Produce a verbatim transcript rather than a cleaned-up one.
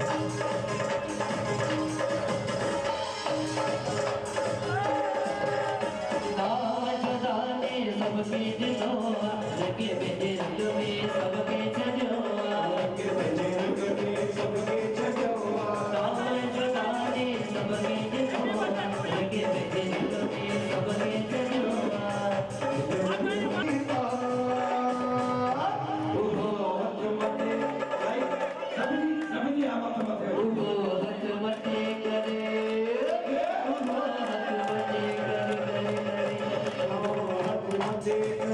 सबके दिलों लगे मेरे रंग में सबके छजोआ लगे मेरे रंग में सबके छजोआ दाम जुदाने सबके दिलों लगे मेरे रंग में सबके छजोआ ओ हथ मते भाई समझी समझी आप मत मत ओ हथ मते करे ओ हथ मते करे करे करे ओ हथ मते